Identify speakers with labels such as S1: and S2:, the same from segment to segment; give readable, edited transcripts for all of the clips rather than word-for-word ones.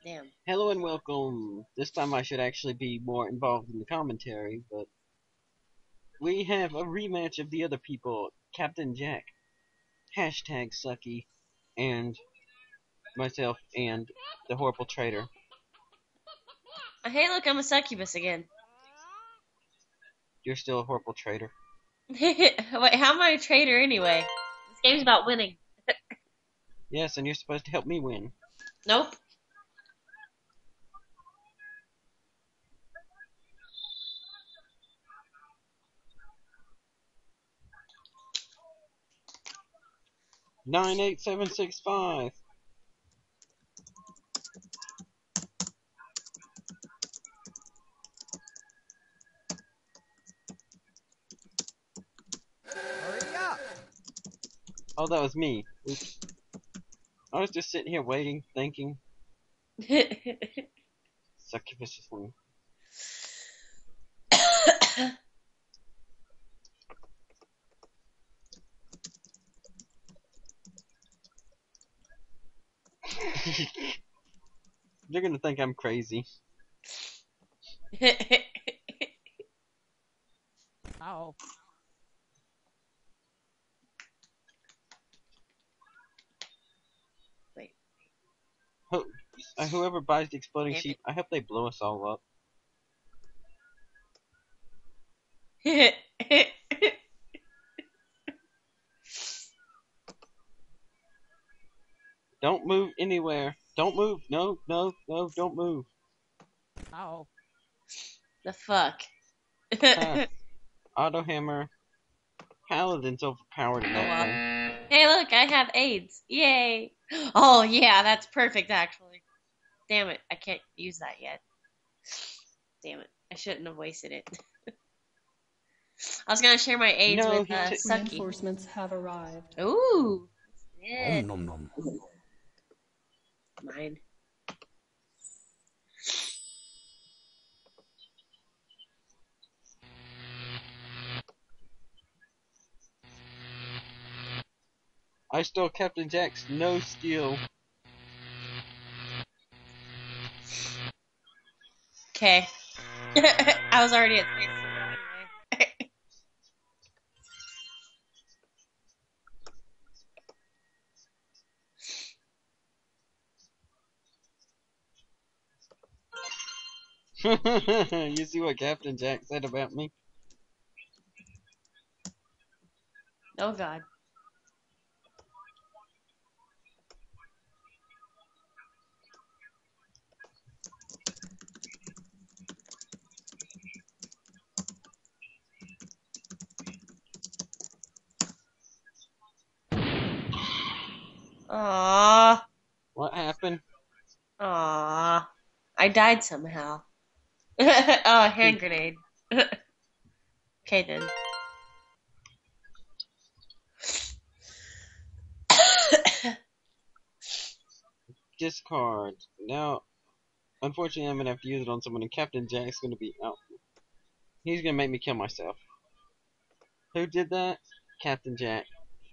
S1: Damn.
S2: Hello and welcome. This time I should actually be more involved in the commentary, but we have a rematch of the other people, Captain Jack, hashtag Sucky, and myself and the horrible traitor.
S1: Hey, look, I'm a succubus again.
S2: You're still a horrible traitor.
S1: Wait, how am I a traitor anyway? This game's about winning.
S2: Yes, and you're supposed to help me win.
S1: Nope.
S2: Nine, 8, 7, 6, 5.
S3: Hurry up!
S2: Oh, that was me. Oops. I was just sitting here waiting, thinking. Succubus is one. They're gonna think I'm crazy.
S3: Ow.
S1: Wait.
S2: Whoever buys the exploding
S1: Damn
S2: sheep, I hope they blow us all up.
S1: it.
S2: Don't move anywhere. Don't move. No, no, no, don't move.
S3: Ow.
S1: The fuck?
S2: Ha. Auto hammer. Paladin's overpowered in that thing.
S1: Hey, look, I have AIDS. Yay. Oh, yeah, that's perfect, actually. Damn it, I can't use that yet. Damn it, I shouldn't have wasted it. I was gonna share my AIDS
S2: No,
S1: with Sucky.
S4: Reinforcements have arrived.
S1: Ooh. Yeah.
S3: Nom nom nom.
S1: Mine.
S2: I stole Captain Jack's no steal.
S1: Okay. I was already at space anyway.
S2: You see what Captain Jack said about me?
S1: Oh god. Aww.
S2: What happened?
S1: Aww. I died somehow. Oh, hand grenade. Okay then.
S2: Discard. Now, unfortunately, I'm gonna have to use it on someone, and Captain Jack's gonna be out. He's gonna make me kill myself. Who did that? Captain Jack.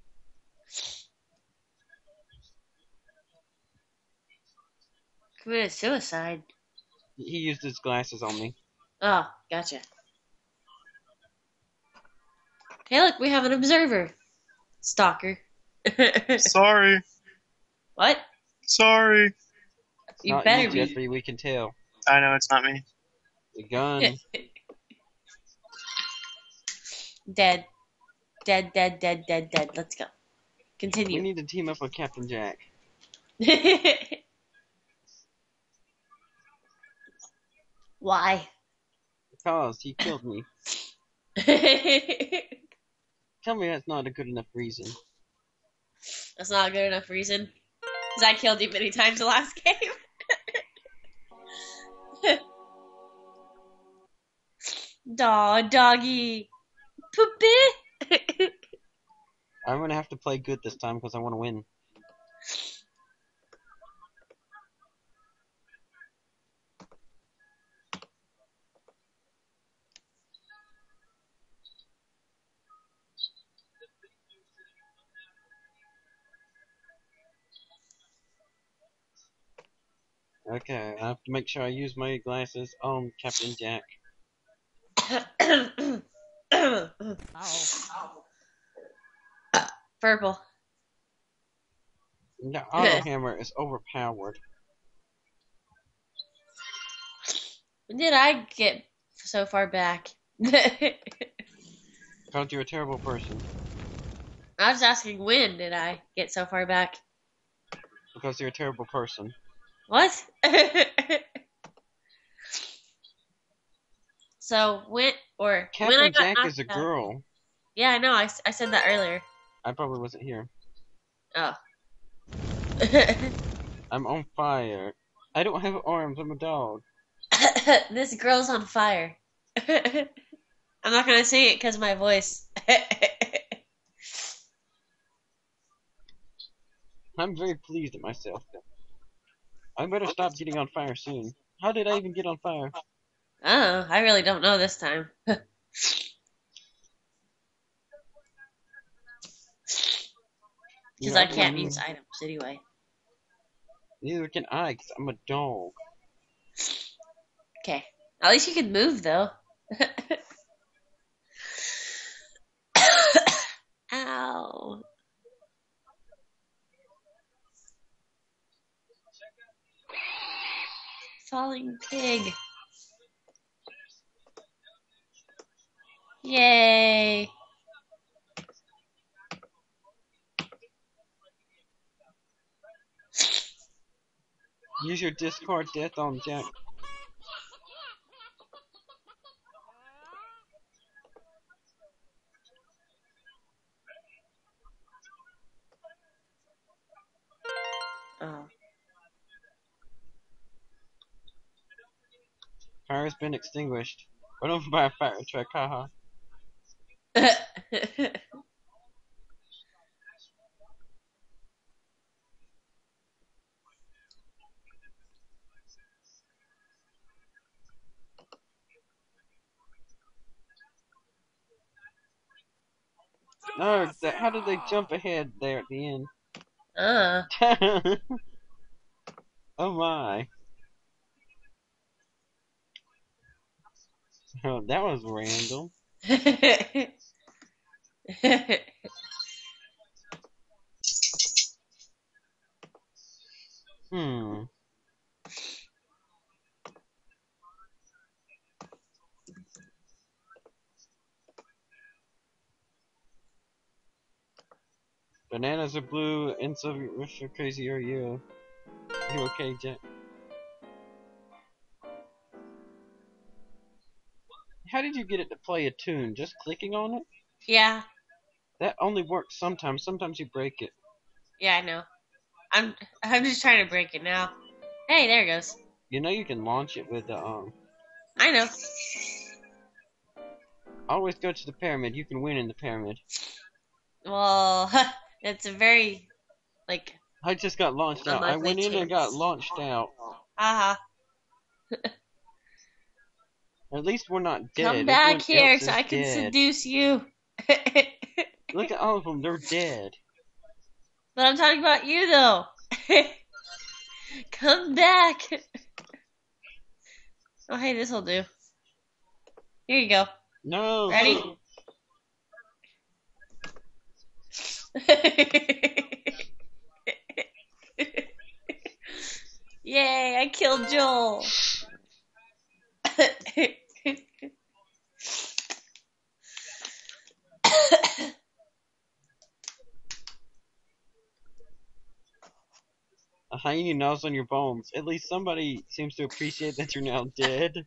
S1: Committed suicide.
S2: He used his glasses on me.
S1: Oh, gotcha. Hey, look, we have an observer. Stalker.
S5: Sorry.
S1: What?
S5: Sorry.
S2: It's
S1: You
S2: not
S1: better
S2: you,
S1: be.
S2: Jeffrey. We can tell.
S5: I know it's not me.
S2: The gun.
S1: Dead. Dead, dead, dead, dead, dead. Let's go.
S2: We
S1: Continue.
S2: need to team up with Captain Jack.
S1: Why?
S2: Because he killed me. Tell me that's not a good enough reason.
S1: That's not a good enough reason. Because I killed you many times the last game. Doggy. Poopy.
S2: I'm gonna have to play good this time because I want to win. Okay, I have to make sure I use my glasses on Captain Jack.
S3: Ow.
S1: Purple.
S2: The auto hammer is overpowered.
S1: When did I get so far back?
S2: Because you're a terrible person.
S1: I was asking when did I get so far back?
S2: Because you're a terrible person.
S1: What? So when I
S2: Captain
S1: got
S2: Jack is
S1: knocked
S2: a
S1: out.
S2: girl.
S1: Yeah, I know. I said that earlier.
S2: I probably wasn't here.
S1: Oh.
S2: I'm on fire. I don't have arms. I'm a dog.
S1: This girl's on fire. I'm not gonna sing it because of my voice.
S2: I'm very pleased at myself. I better stop getting on fire soon. How did I even get on fire?
S1: Oh, I really don't know this time. Because I can't use items anyway.
S2: Neither can I, because I'm a dog.
S1: Okay. At least you can move, though. Ow. Falling pig. Yay.
S2: Use your discard death on Jack.
S1: Oh.
S2: Fire has been extinguished. Run over by a fire truck, haha. No, how did they jump ahead there at the end? Oh my. Oh, that was random. Hmm. Bananas are blue in Soviet Russia. Crazy are you? You okay, Jack? How did you get it to play a tune? Just clicking on it?
S1: Yeah.
S2: That only works sometimes. Sometimes you break it.
S1: Yeah, I know. I'm just trying to break it now. Hey, there it goes.
S2: You know you can launch it with the
S1: I know.
S2: Always go to the pyramid. You can win in the pyramid.
S1: Well, it's a very, like,
S2: I just got launched out. I
S1: unlikely
S2: went in and got
S1: chance.
S2: launched out.
S1: Haha.
S2: At least we're not dead.
S1: Come back
S2: Everyone
S1: here
S2: else
S1: so
S2: is
S1: I can
S2: dead.
S1: seduce you.
S2: Look at all of them. They're dead.
S1: But I'm talking about you, though. Come back. Oh, hey, this'll do. Here you go.
S2: No.
S1: Ready? Yay, I killed Joel.
S2: A hyena gnaws on your bones. At least somebody seems to appreciate that you're now dead.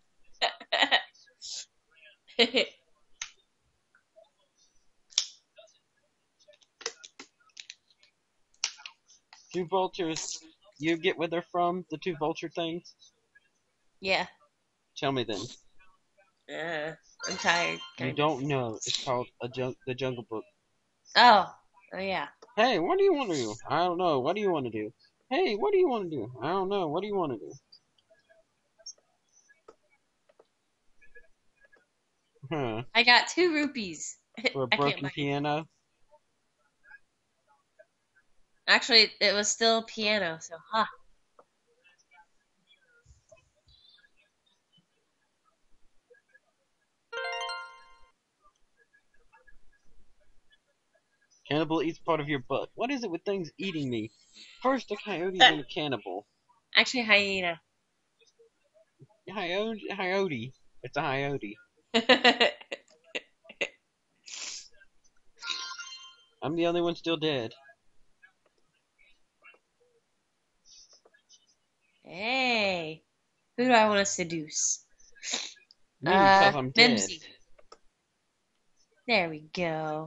S2: Two vultures. You get where they're from? The two vulture things?
S1: Yeah.
S2: Tell me then.
S1: I'm tired.
S2: You
S1: Kind of.
S2: don't know. It's called the Jungle Book.
S1: Oh. Oh, yeah.
S2: Hey, what do you want to do? I don't know. What do you want to do? Hey, what do you want to do? I don't know. What do you want to do? Huh.
S1: I got 2 rupees.
S2: For a
S1: I can't
S2: broken
S1: buy it.
S2: piano?
S1: Actually, it was still piano, so ha.
S2: Cannibal eats part of your butt. What is it with things eating me? First a coyote, then a cannibal.
S1: Actually, hyena.
S2: Coyote. It's a coyote. I'm the only one still dead.
S1: Hey, who do I want to seduce?
S2: Me, because I'm dead.
S1: Mimsy. There we go.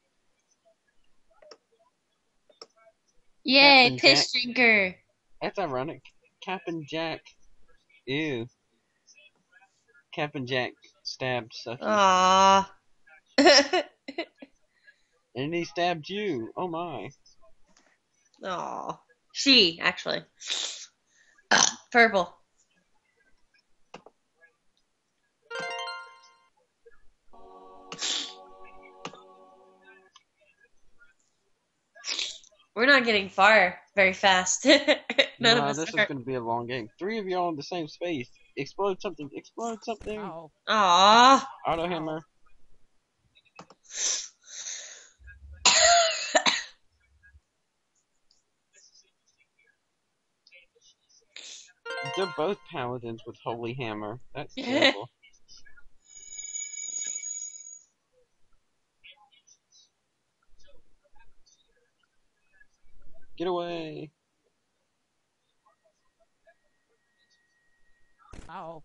S1: Yay,
S2: Captain
S1: piss
S2: Jack.
S1: drinker.
S2: That's ironic. Captain Jack. Ew. Captain Jack stabbed Sucky.
S1: Aww.
S2: And he stabbed you. Oh my.
S1: Aww. She, actually. Purple. We're not getting far very fast. None of
S2: Nah,
S1: us
S2: this is
S1: are.
S2: gonna be a long game. 3 of y'all in the same space. Explode something. Explode something.
S3: Ow.
S1: Aww.
S2: Auto hammer. They're both paladins with holy hammer. That's terrible. Get away.
S3: Ow.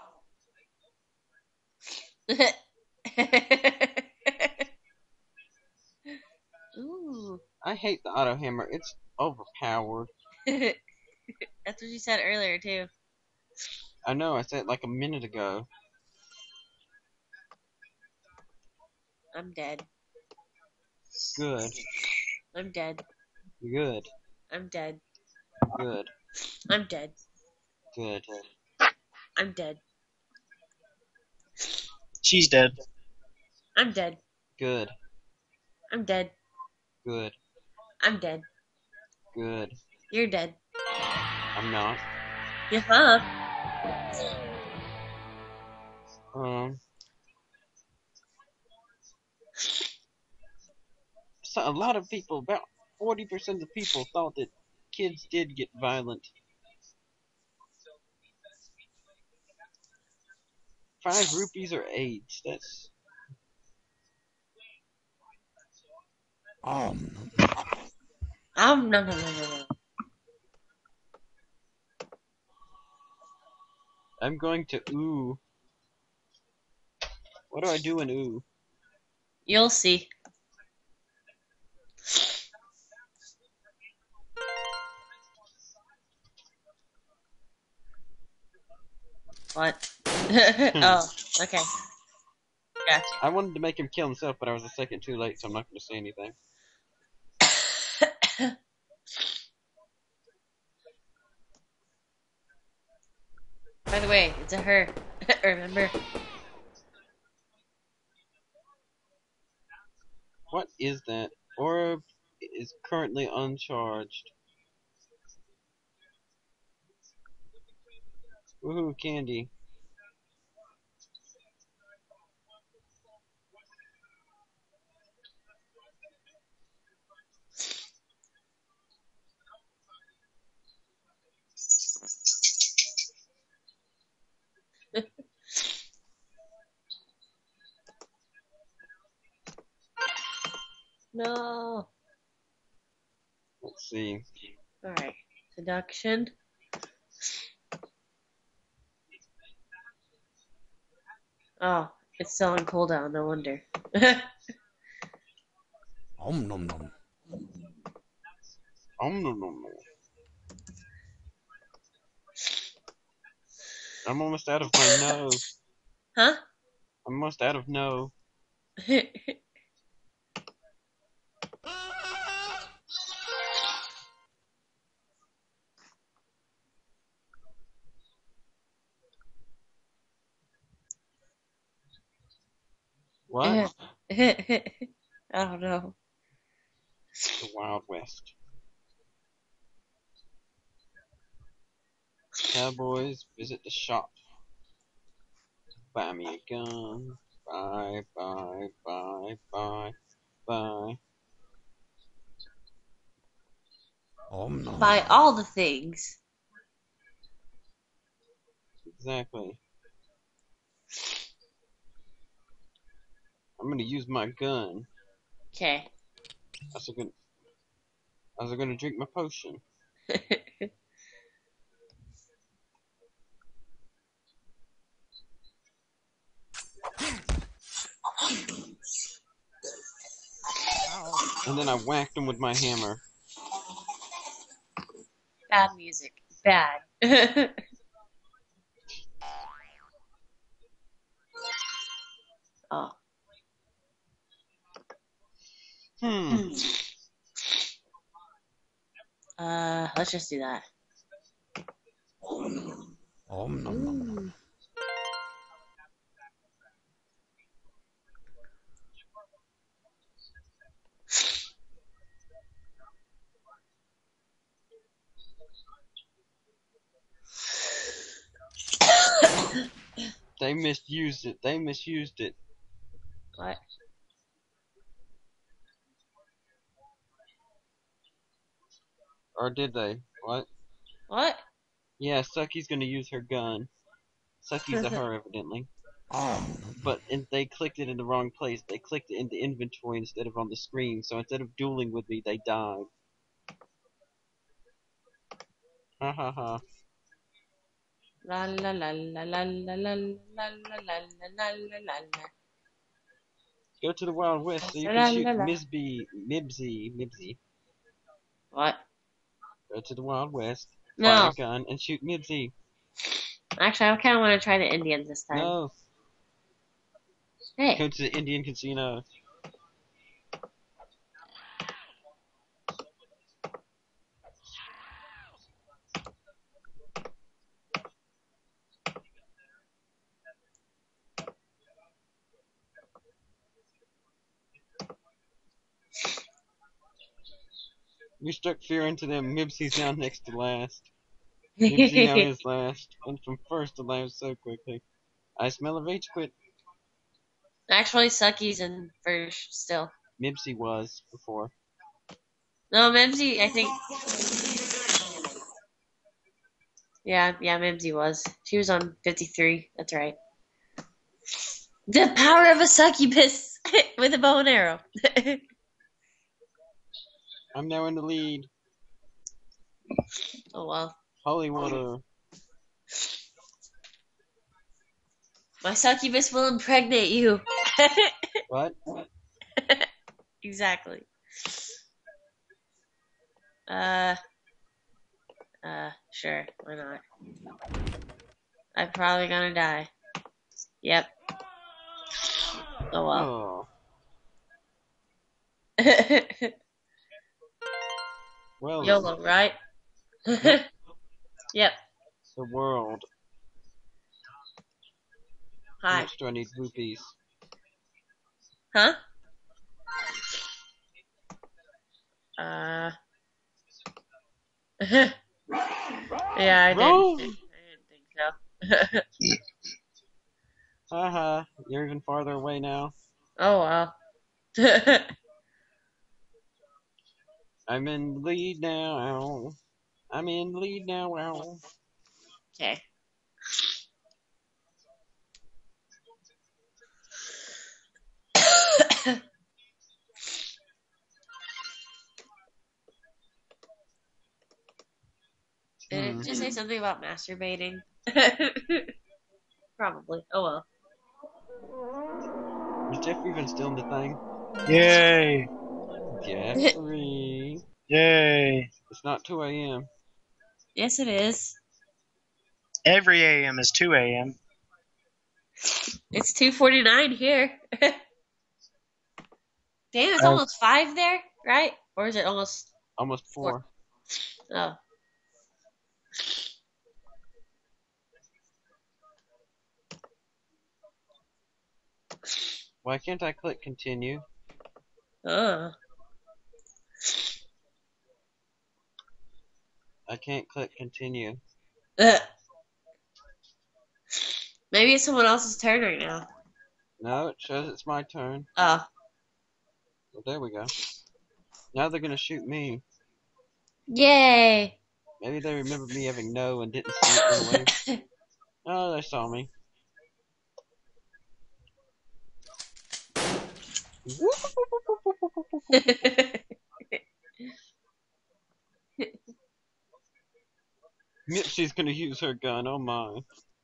S1: Ooh.
S2: I hate the auto hammer. It's overpowered.
S1: That's what you said earlier, too.
S2: I know, I said it like a minute ago.
S1: I'm dead.
S2: Good.
S1: I'm dead.
S2: Good.
S1: I'm dead.
S2: Good.
S1: I'm dead.
S2: Good.
S1: I'm dead.
S5: She's dead.
S1: I'm dead.
S2: Good.
S1: I'm dead.
S2: Good.
S1: I'm dead.
S2: Good.
S1: You're dead.
S2: I'm not.
S1: Yeah.
S2: So a lot of people, about 40% of people, thought that kids did get violent. 5 rupees or AIDS. That's.
S1: No.
S2: I'm going to ooh. What do I do in ooh?
S1: You'll see. What? Oh, okay. Gotcha.
S2: I wanted to make him kill himself, but I was a second too late, so I'm not going to say anything.
S1: By the way, it's a her. Remember?
S2: What is that? Orb is currently uncharged. Woohoo, candy.
S1: No.
S2: Let's see.
S1: Alright. Seduction. Oh, it's still on cooldown, no wonder.
S3: Om nom nom.
S2: Nom, nom, nom. I'm almost out of my no.
S1: Huh?
S2: I'm almost out of no. What?
S1: I don't know.
S2: The Wild West. Cowboys visit the shop. Buy me a gun. Bye, bye, bye, bye, bye.
S1: Buy all the things.
S2: Exactly. I'm gonna use my gun.
S1: Okay.
S2: I was gonna drink my potion.
S3: Ow.
S2: And then I whacked him with my hammer.
S1: Bad music. Bad. Oh.
S2: Hmm.
S1: Let's just do that. Ooh.
S2: They misused it. They misused it.
S1: What?
S2: Or did they? What?
S1: What?
S2: Yeah, Sucky's gonna use her gun. Sucky's a her, evidently. But they clicked it in the wrong place. They clicked it in the inventory instead of on the screen. So instead of dueling with me, they died. Ha ha ha.
S1: La la la la la la la la la la la la la la.
S2: Go to the Wild West so you can
S1: La
S2: shoot
S1: la la.
S2: Mibsy.
S1: What?
S2: Go to the Wild West, buy
S1: No.
S2: a gun, and shoot Mibsy.
S1: Actually, I kind of want to try the Indians this time.
S2: No.
S1: Hey.
S2: Go to the Indian casino. We struck fear into them. Mibsy's now next to last. Mibsy now is last. Went from first to last so quickly. I smell a rage quit.
S1: Actually, Sucky's in first still.
S2: Mibsy was before.
S1: No, Mimsy, I think. Yeah, Mimsy was. She was on 53. That's right. The power of a succubus with a bow and arrow.
S2: I'm now in the lead.
S1: Oh well.
S2: Holy water.
S1: My succubus will impregnate you.
S2: What?
S1: Exactly. Sure. Why not? I'm probably gonna die. Yep. Oh well.
S2: Oh. Well,
S1: YOLO, right? Yep.
S2: the world. How
S1: Hi.
S2: much do I need rupees?
S1: Huh? Yeah, I
S2: Wrong!
S1: didn't think so.
S2: Haha, you're even farther away now.
S1: Oh well.
S2: I'm in the lead now. I'm in the lead now.
S1: Okay. Did it just say something about masturbating? Probably. Oh well.
S2: Is Jeffrey even still in the thing?
S5: Yay!
S2: Jeffrey.
S5: Yay!
S2: It's not 2 a.m.
S1: Yes, it is.
S5: Every AM is 2 AM.
S1: It's 2:49 here. Damn, it's
S5: Oh.
S1: almost 5 there, right? Or is it almost
S2: Almost 4.
S1: Oh.
S2: Why can't I click continue?
S1: Oh.
S2: I can't click continue.
S1: Ugh. Maybe it's someone else's turn right now.
S2: No, it shows it's my turn.
S1: Oh.
S2: Well, there we go. Now they're gonna shoot me.
S1: Yay!
S2: Maybe they remembered me having no and didn't see it run away. Oh, they saw me. She's gonna use her gun. Oh my.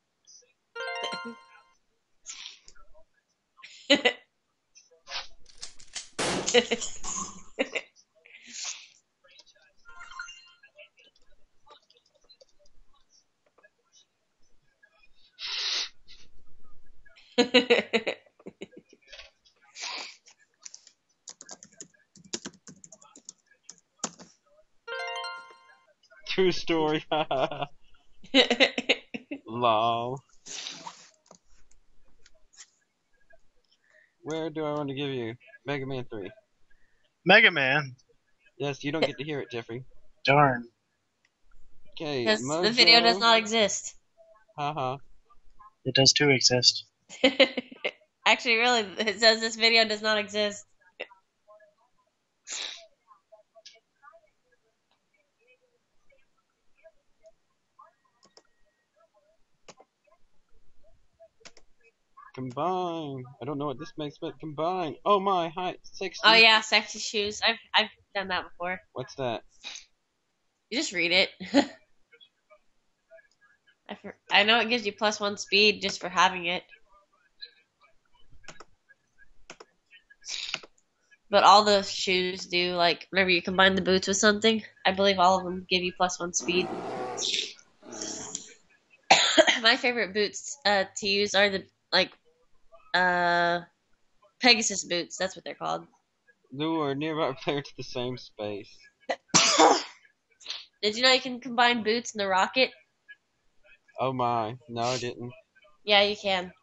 S2: True story. Lol. Where do I want to give you? Mega Man 3.
S5: Mega Man.
S2: Yes, you don't get to hear it, Jeffrey.
S5: Darn.
S2: Okay,
S1: Because the video does
S2: Mojo.
S1: not exist.
S2: Haha.
S5: It does too exist.
S1: Actually, really, it says this video does not exist.
S2: Combine. I don't know what this makes, but combine. Oh my, height 60.
S1: Oh yeah, sexy shoes. I've done that before.
S2: What's that?
S1: You just read it. I know it gives you +1 speed just for having it. But all the shoes do, like, whenever you combine the boots with something, I believe all of them give you +1 speed. My favorite boots to use are the, like, Pegasus boots. That's what they're called.
S2: Lure nearby player to the same space.
S1: Did you know you can combine boots and the rocket?
S2: Oh my. No, I didn't.
S1: Yeah, you can.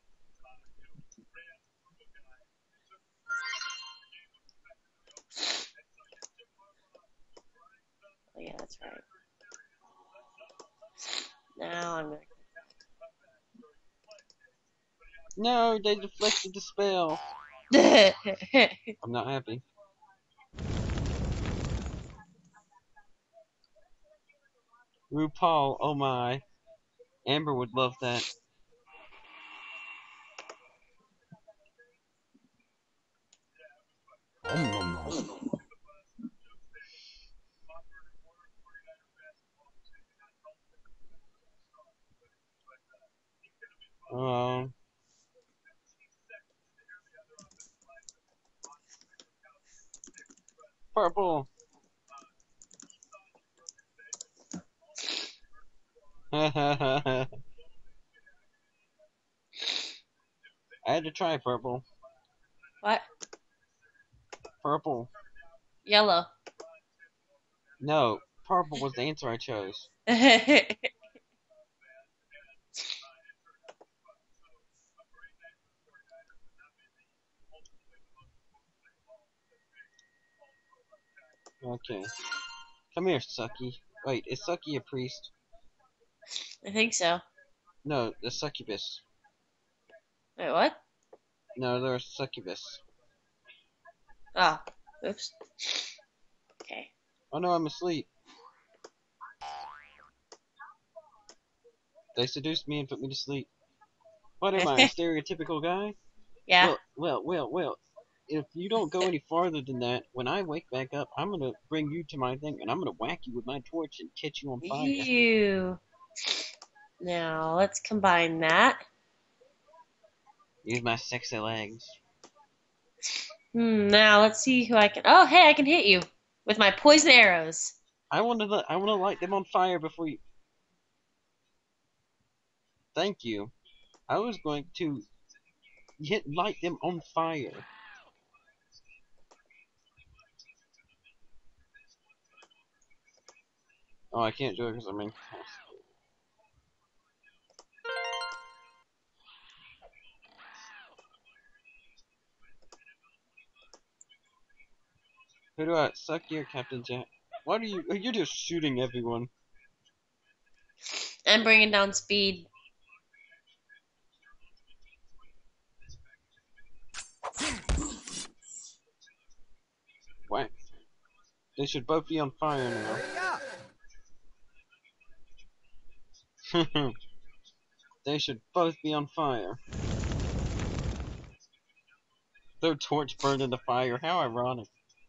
S1: Oh yeah, that's right. Now I'm gonna.
S2: No, they deflected the spell. I'm not happy. RuPaul, oh my. Amber would love that. Um, purple. I had to try purple.
S1: What?
S2: Purple.
S1: Yellow.
S2: No, purple was the answer I chose. Okay. Come here, Sucky. Wait, is Sucky a priest?
S1: I think so.
S2: No, the succubus.
S1: Wait, what?
S2: No, they're a succubus.
S1: Oh, oops. Okay.
S2: Oh no, I'm asleep. They seduced me and put me to sleep. What am I, a stereotypical guy?
S1: Yeah.
S2: Well. If you don't go any farther than that, when I wake back up, I'm gonna bring you to my thing and I'm gonna whack you with my torch and catch you on fire.
S1: You. Now let's combine that.
S2: Use my sexy legs.
S1: Now let's see who I can. Oh, hey, I can hit you with my poison arrows.
S2: I wanna light them on fire before you. Thank you. I was going to light them on fire. Oh, I can't do it because I'm in. Who do I suck your Captain Jack? What are you? You're just shooting everyone.
S1: And bringing down speed.
S2: Whack. They should both be on fire
S3: Hurry up!
S2: now. They should both be on fire. Their torch burned in the fire. How ironic.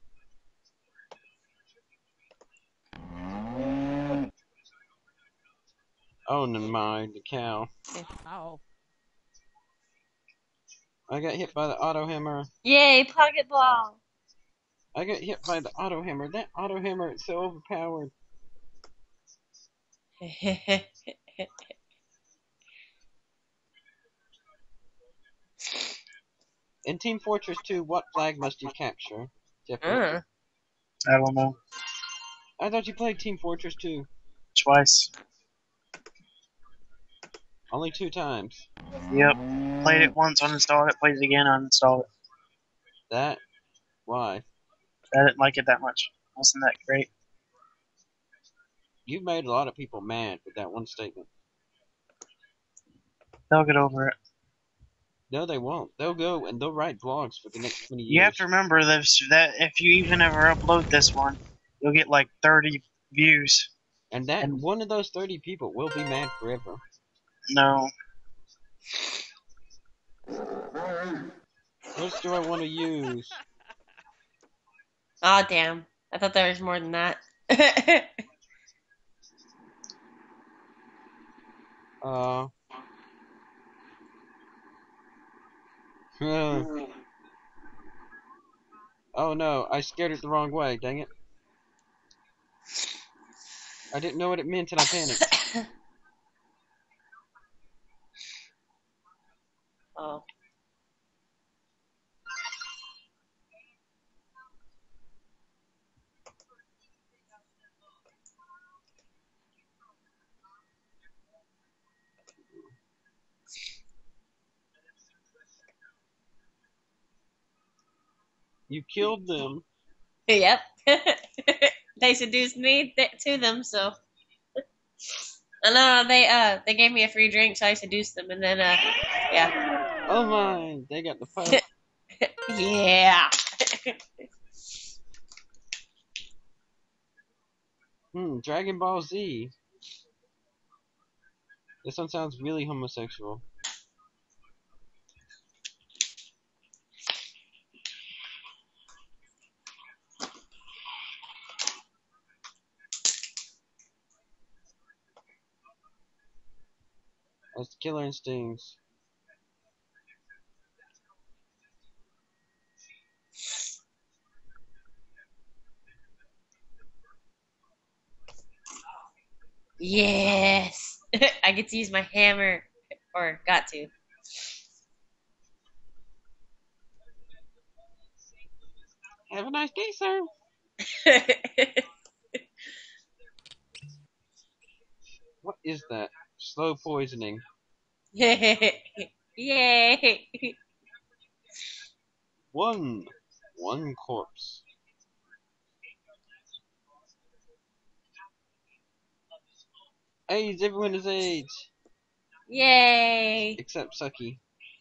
S2: Oh my, the cow.
S3: Ow.
S2: I got hit by the auto hammer.
S1: Yay, pocket ball.
S2: I got hit by the auto hammer. That auto hammer is so overpowered. In Team Fortress 2, what flag must you capture? Jeffrey?
S5: I don't know.
S2: I thought you played Team Fortress 2.
S5: Twice.
S2: Only 2 times.
S5: Yep. Played it once, uninstalled it, played it again, uninstalled it.
S2: That? Why?
S5: I didn't like it that much. Wasn't that great?
S2: You made a lot of people mad with that one statement.
S5: They'll get over it.
S2: No, they won't. They'll go and they'll write blogs for the next 20 years.
S5: You have to remember that if you even ever upload this one, you'll get like 30 views.
S2: And that one of those 30 people will be mad forever.
S5: No.
S2: Which do I want to use?
S1: Oh, damn. I thought there was more than that.
S2: Oh no, I scared it the wrong way, dang it. I didn't know what it meant and I panicked.
S1: Oh.
S2: You killed them.
S1: Yep. They seduced me to them, so. And they gave me a free drink, so I seduced them, and then yeah.
S2: Oh my, they got the poke.
S1: Yeah.
S2: Dragon Ball Z. This one sounds really homosexual. That's Killer Instincts.
S1: Yes. I get to use my hammer, or got to.
S2: Have a nice day, sir. What is that? Slow poisoning.
S1: Yay.
S2: One corpse. AIDS, everyone is AIDS.
S1: Yay.
S2: Except Sucky.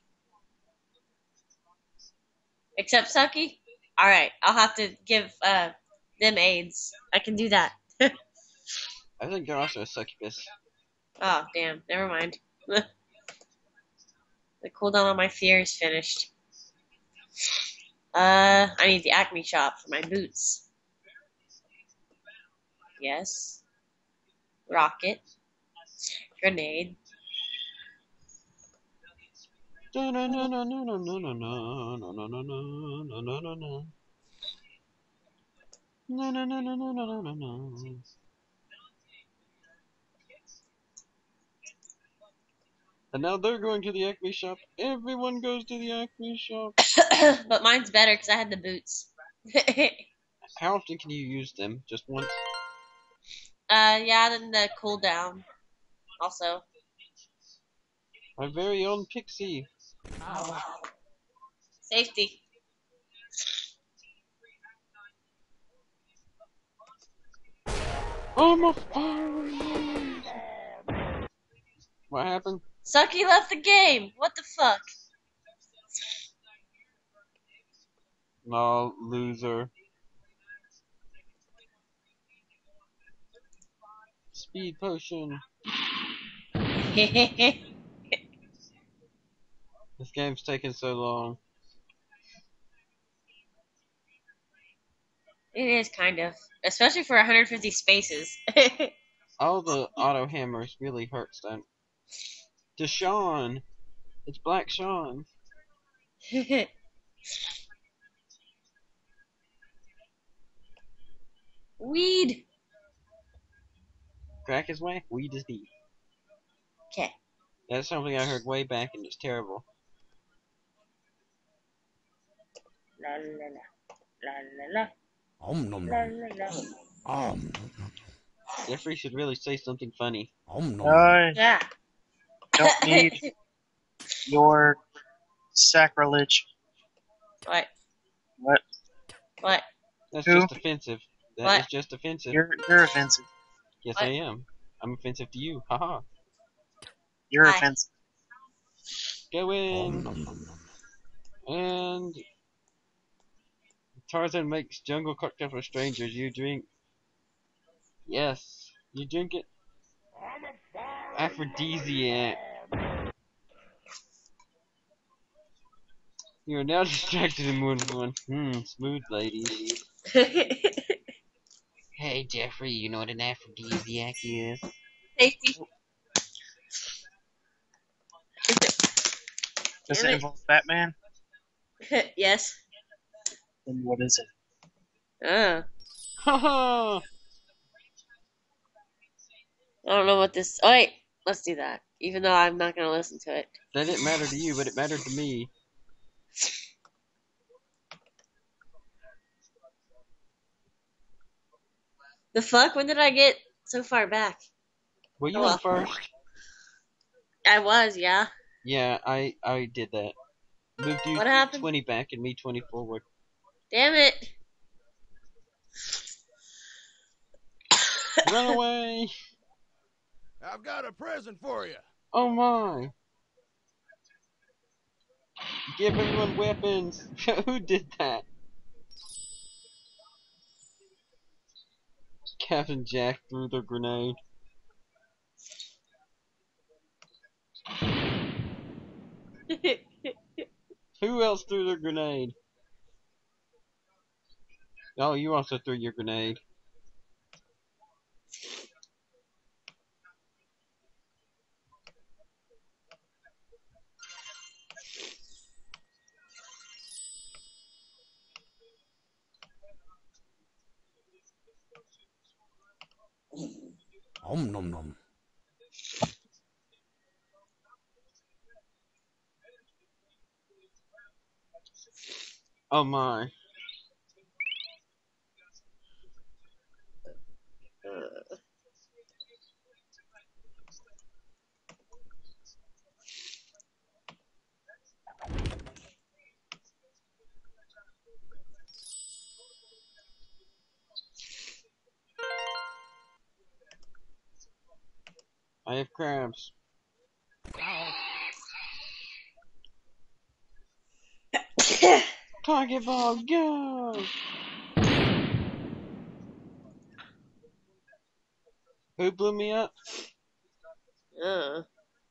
S1: Except Sucky? Alright, I'll have to give them AIDS. I can do that.
S2: I think they're also a succubus.
S1: Oh, damn. Never mind. The cooldown on my fear is finished. I need the Acme shop for my boots. Yes. Rocket. Grenade.
S2: And now they're going to the Acme shop. Everyone goes to the Acme shop.
S1: But mine's better because I had the boots.
S2: How often can you use them? Just once?
S1: Yeah, then the cooldown. Also.
S2: My very own Pixie.
S3: Ow.
S1: Safety.
S2: Oh my fire! What happened?
S1: Sucky left the game. What the fuck?
S2: No, loser. Speed potion.
S1: It
S2: This game's taking so long.
S1: is kind of, especially for 150 spaces.
S2: All the auto hammers really hurts them. Deshaun! It's Black Sean.
S1: Weed.
S2: Crack is whack, weed is deep.
S1: Okay.
S2: That's something I heard way back and it's terrible.
S1: La la la. La la la.
S3: Nom
S1: La
S3: nom.
S1: la la.
S2: Jeffrey should really say something funny.
S3: Nom.
S5: I
S1: Yeah.
S5: don't need your sacrilege.
S1: What?
S5: What?
S1: What?
S2: That's
S5: Who?
S2: just offensive. That
S1: What?
S2: is just offensive.
S5: You're offensive.
S2: Yes,
S1: What?
S2: I am. I'm offensive to you. Haha.
S5: You're
S1: Hi.
S5: offensive.
S2: Go in.
S3: Nom nom nom.
S2: And Tarzan makes jungle cocktail for strangers. You drink. Yes. You drink it. Aphrodisiac. You are now distracted and mournful. Smooth ladies. Hey, Jeffrey, you know what an aphrodisiac is?
S1: Safety.
S5: Does
S1: Damn
S5: it
S1: it.
S5: involve Batman?
S1: Yes.
S5: Then what is it?
S2: Haha!
S1: I don't know what this. Oh wait, let's do that. Even though I'm not gonna listen to it.
S2: That didn't matter to you, but it mattered to me.
S1: The fuck? When did I get so far back?
S2: Were you
S1: Oh, well.
S2: on first?
S1: I was, yeah.
S2: Yeah, I did that. Moved you
S1: What happened?
S2: 20 back and me 20 forward.
S1: Damn it.
S2: Run away!
S3: I've got a present for you.
S2: Oh my! Give everyone weapons! Who did that? Captain Jack threw the grenade. Who else threw the grenade? Oh, you also threw your grenade.
S3: Nom nom.
S2: Oh my. I have crabs.
S3: Ow.
S2: Target ball, go! Who blew me up?
S1: uh.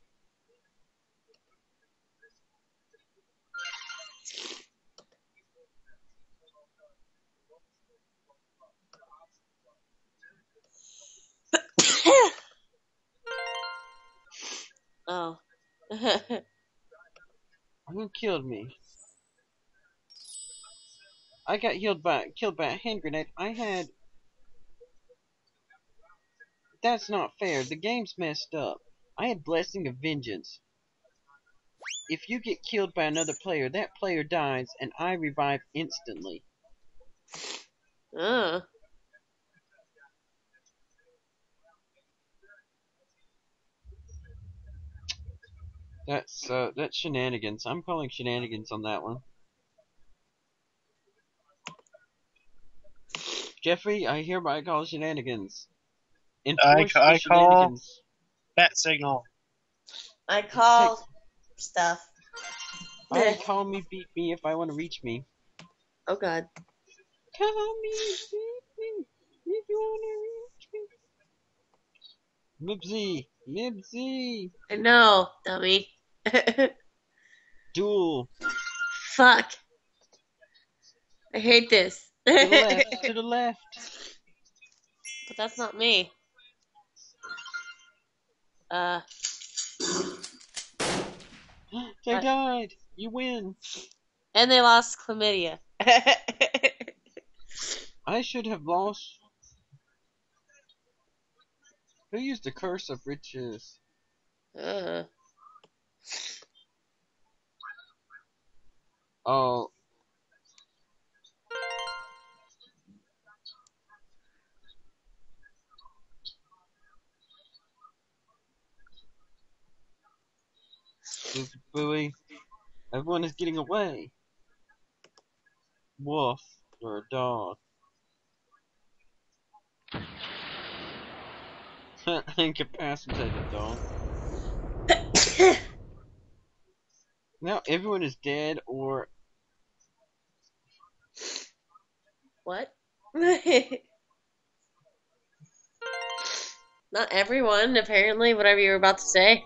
S1: Oh.
S2: Who killed me? I got killed by a hand grenade. That's not fair. The game's messed up. I had Blessing of Vengeance. If you get killed by another player, that player dies and I revive instantly.
S1: uh.
S2: That's shenanigans. I'm calling shenanigans on that one. Jeffrey, I hereby call shenanigans. Enforce the
S5: I call
S2: shenanigans.
S5: bat signal.
S1: I call stuff.
S2: Alright, call me, beat me if I want to reach me.
S1: Oh god.
S2: Call me, beat me if you want to reach me. Mibsy! Mibsy!
S1: I know, dummy.
S2: Duel!
S1: Fuck. I hate this.
S2: To the left! To the left!
S1: But that's not me. Uh,
S2: They died! You win!
S1: and they lost chlamydia.
S2: I should have lost. Who used the curse of riches?
S1: uh,
S2: Oh, spooky booey. Everyone is getting away. Wolf, you're a dog. Incapacitated dog. Now everyone is dead or
S1: what? Not everyone, apparently, whatever you were about to say.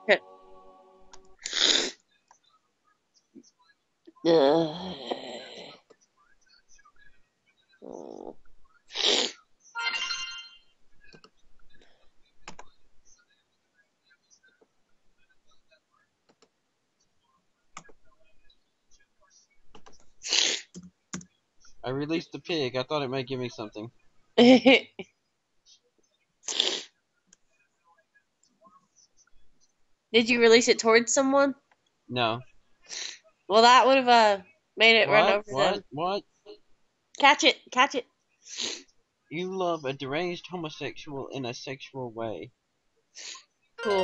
S1: Oh.
S2: I released the pig. I thought it might give me something.
S1: Did you release it towards someone?
S2: No.
S1: Well, that would have made it run
S2: What?
S1: over
S2: What?
S1: them.
S2: What?
S1: Catch it! Catch it!
S2: You love a deranged homosexual in a sexual way.
S1: Cool.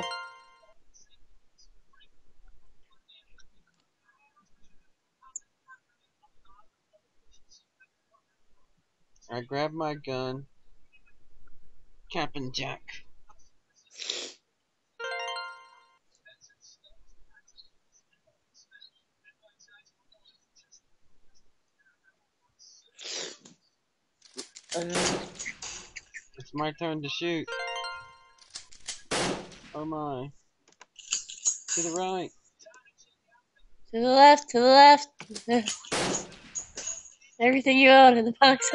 S2: I grab my gun. Captain Jack. It's my turn to shoot. Oh my. To the right.
S1: To the left, to the left. Everything you own in the box.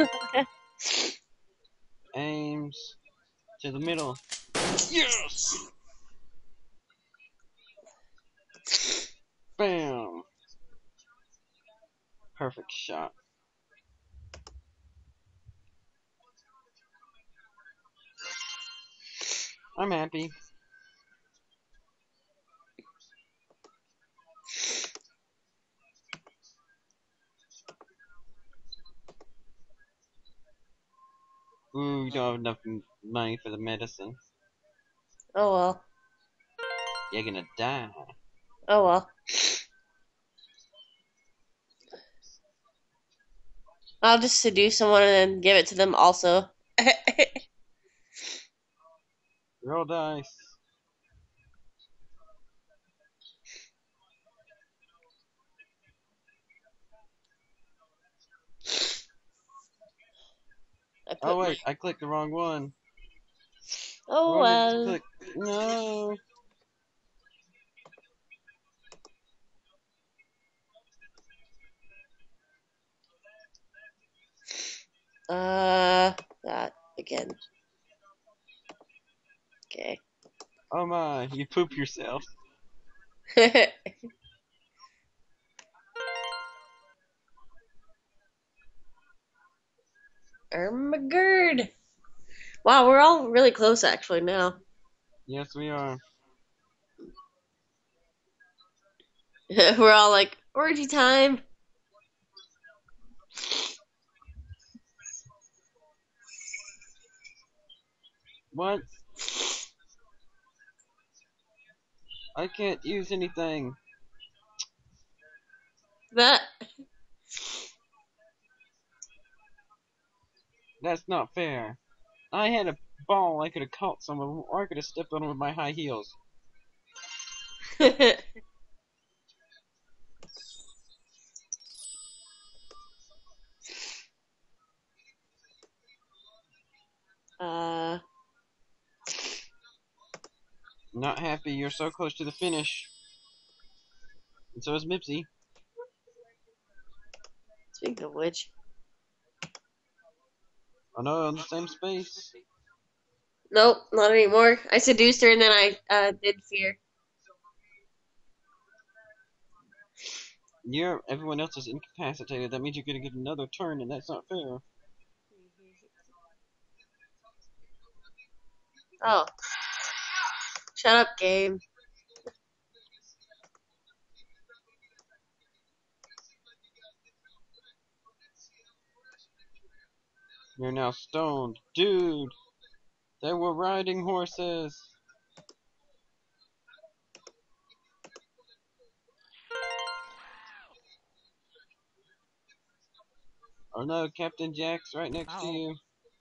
S2: Aims. To the middle. Yes! Bam! Perfect shot. I'm happy. Ooh, you don't have enough money for the medicine.
S1: Oh well.
S2: You're gonna die.
S1: Oh well. I'll just seduce someone and then give it to them also.
S2: Roll dice.
S1: I put
S2: Oh
S1: my.
S2: wait, I clicked the wrong one.
S1: Oh
S2: What did you
S1: well.
S2: click? No.
S1: That again. Okay.
S2: Oh my, you poop yourself.
S1: Ermagerd. Wow, we're all really close actually now.
S2: Yes, we are.
S1: We're all like, orgy time.
S2: What? I can't use anything.
S1: That.
S2: That's not fair. I had a ball. I could have caught some of them, or I could have stepped on them with my high heels.
S1: uh.
S2: not happy. You're so close to the finish. And so is Mipsy.
S1: Speaking of which.
S2: Oh no, in the same space.
S1: Nope, not anymore. I seduced her and then I did fear.
S2: Everyone else is incapacitated. That means you're gonna get another turn, and that's not fair.
S1: Oh. Shut up, game.
S2: You're now stoned. Dude! They were riding horses! Oh no, Captain Jack's right next to you.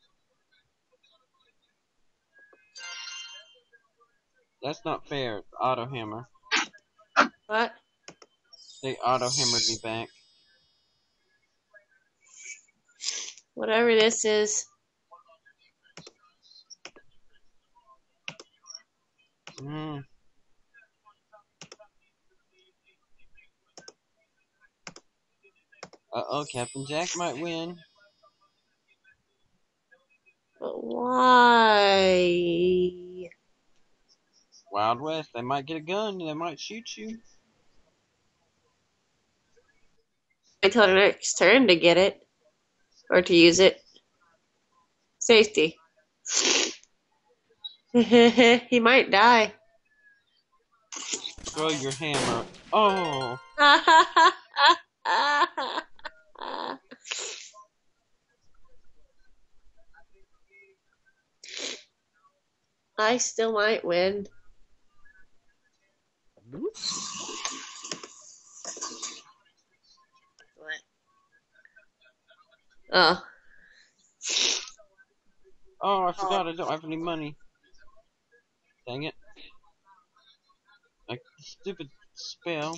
S2: That's not fair. Auto hammer.
S1: What?
S2: They auto hammered me back.
S1: Whatever this is.
S2: Mm. Uh-oh, Captain Jack might win.
S1: But why?
S2: Wild West. They might get a gun and they might shoot you.
S1: Wait till the next turn to get it. Or to use it. Safety. He might die.
S2: Throw your hammer. Oh!
S1: I still might win. What? Oh.
S2: Oh, I forgot I don't have any money. Dang it. Like, stupid spell.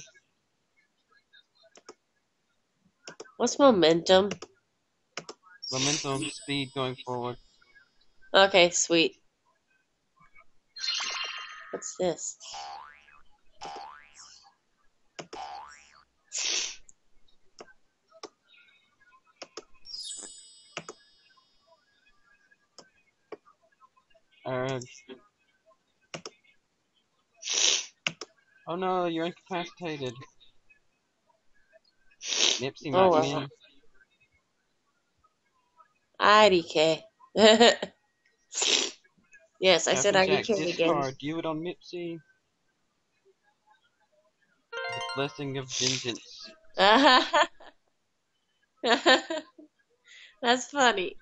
S1: What's momentum?
S2: Momentum, speed going forward.
S1: Okay, sweet. What's this?
S2: Oh no, you're incapacitated. Nipsey
S1: Oh
S2: might
S1: well.
S2: win.
S1: IDK. Yes, I said
S2: Captain Jack,
S1: IDK again.
S2: discard. Do it on Nipsey. The blessing of vengeance.
S1: That's funny.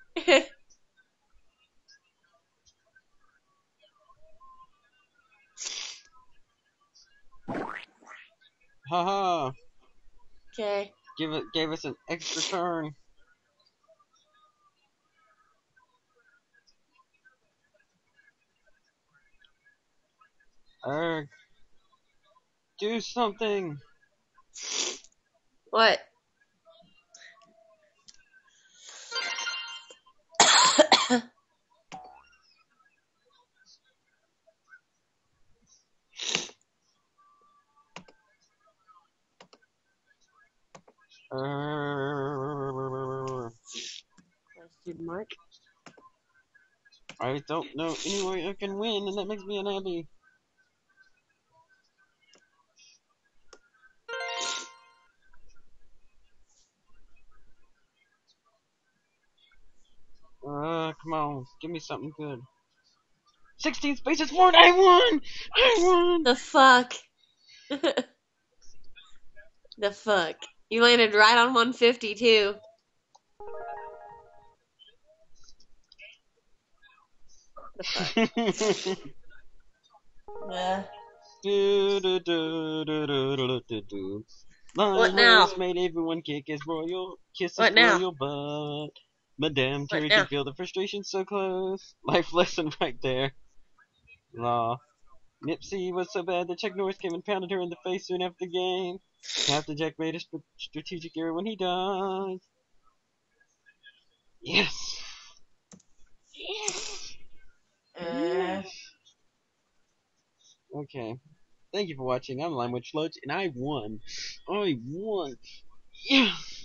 S2: Haha.
S1: Okay.
S2: Gave us an extra turn. Erg. Do something.
S1: What? Question mark?
S2: I don't know any way I can win, and that makes me unhappy. Come on, give me something good. 16 spaces forward, I won! I won!
S1: The fuck? The fuck? You landed right on 152. The fuck? Yeah. What now?
S2: Lioness made everyone kiss his
S1: What now?
S2: royal butt. Madame
S1: What
S2: Terry
S1: now?
S2: can feel the frustration so close. Life lesson right there. Law. Nipsey was so bad that Chuck Norris came and pounded her in the face soon after the game. Captain Jack made a strategic error when he died. Yes! Yes! Yes! Okay. Thank you for watching. I'm Lime Witch Loads, and I won. I won. Yeah.